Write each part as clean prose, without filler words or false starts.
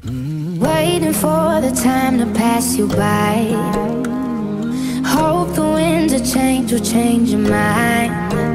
Waiting for the time to pass you by. Hope the winds of change will change your mind.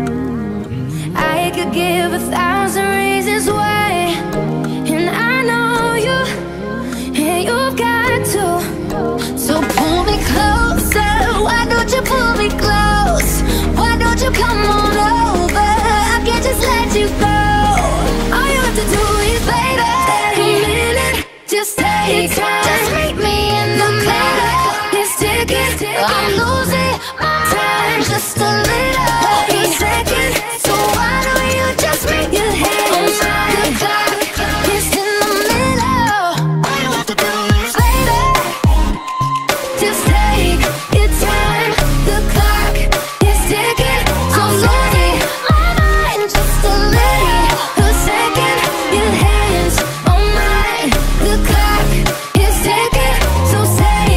I could give 1,000 reasons why, and I know you, and you've got to. So pull me closer, why don't you pull me close? Why don't you come on over? I can't just let you go. All you have to do is, baby, take a minute, just take time. Just meet me in the middle. It's ticking, I'm losing my time just a little second. So why don't you just make your head on the clock? It's in the middle. All you have to do is, baby, just take your time. The clock is ticking, I'm losing my mind just a little second. Your hands on mine. The clock is ticking, so say,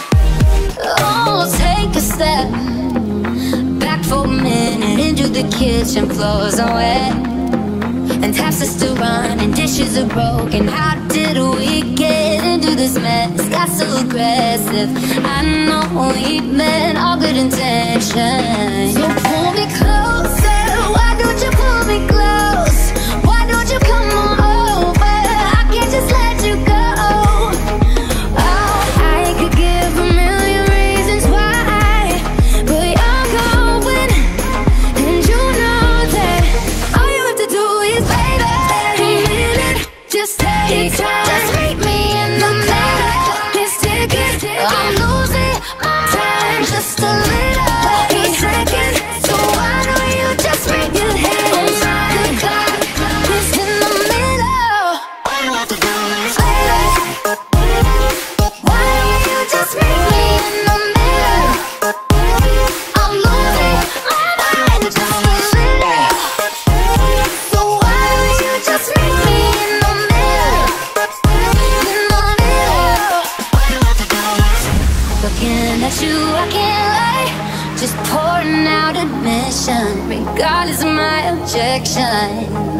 oh, take a step back for a minute into the kitchen. Floors are wet and taps are still running, dishes are broken. How did we get into this mess? Got so aggressive. I know we meant all good intentions. So pull me closer, why don't you pull me close? Why don't you come on over? I can't just let you go. Oh, I could give 1,000,000 reasons why, but you're going, and you know that. All you have to do is, baby, take a minute, just take time. Just meet me in the middle. It's ticking, I'm losing my time just a little second. So why don't you just make your head on the clock? It's in the middle. All you have to do is, baby, why don't you just meet me in the middle? I'm losing my mind just a little. So why don't you just meet me in the middle? In the middle. All you have to do is, looking at you, I can't lie, just pouring out admission, regardless of my objection.